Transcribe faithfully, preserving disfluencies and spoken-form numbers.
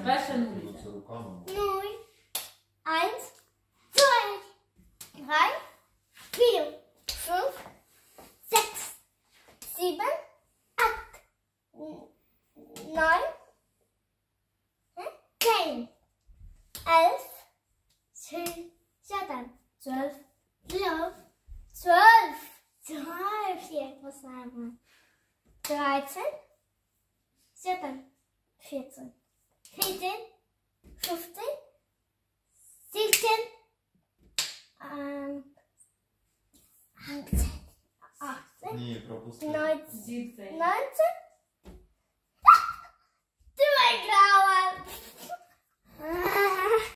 Перша нуль. null, eins, zwei, drei, vier, fünf, sechs, sieben, acht, neun, zehn, elf, sieben, zwölf, zwölf, zwölf, zwölf, hier, was sagen wir? dreizehn, vierzehn, vierzehn, vierzehn, fünfzehn, siebzehn, ähm, achtzehn, achtzehn, Ні, пропусти. neunzehn, Зіцей. neunzehn,